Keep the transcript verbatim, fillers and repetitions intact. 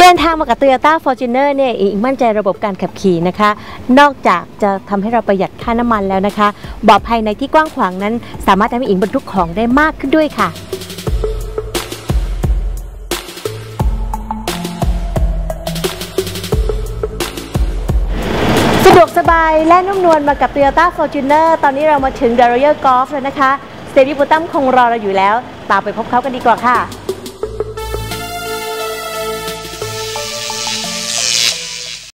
ดินทางมากับ Toyota Fortuner เนี่ยอิงมั่นใจระบบการขับขี่นะคะนอกจากจะทำให้เราประหยัดค่าน้ำมันแล้วนะคะเบาะภายในที่กว้างขวางนั้นสามารถทำให้อิงบรรทุกของได้มากขึ้นด้วยค่ะสะดวกสบายและนุ่มนวลมากับ Toyota Fortuner ตอนนี้เรามาถึง The Royal Golf แล้วนะคะเซรีบูตัมคงรอเราอยู่แล้วตามไปพบเขากันดีกว่าค่ะ